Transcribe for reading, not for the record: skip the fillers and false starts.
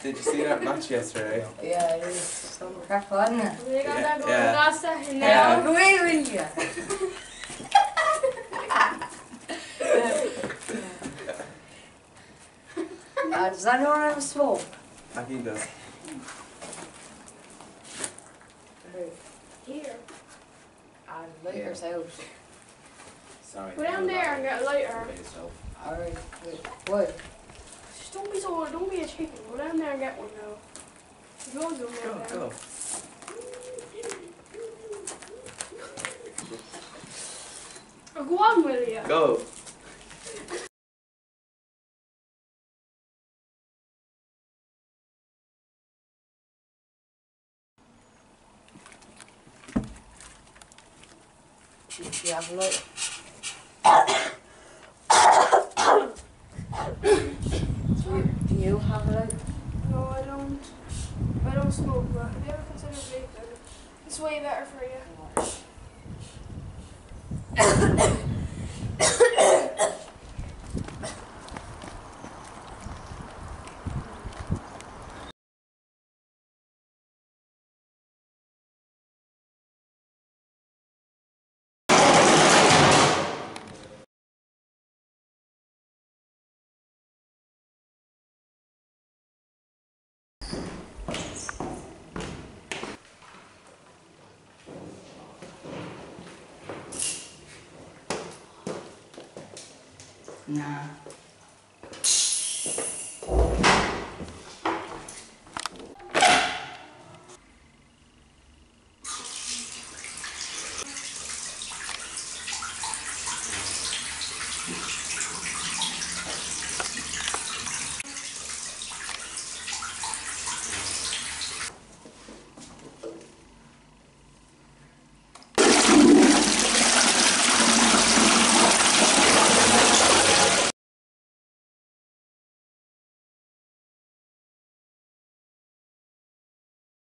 Did you see that match yesterday? Yeah, it was some crack on it. We got that going Yeah. last second Yeah. now. I'm away with you. Does anyone have a smoke? I think does. Here. The lighter's out. Sorry. Go down there and get a lighter. Alright, wait, what? Just don't be a chicken. Go down there and get one now. There's loads of them Go, down there. go. Or go on with you. Go. Do you have a lighter? Do you have a lighter? No, I don't. I don't smoke, but have you ever considered vaping? It's way better for you. Nah.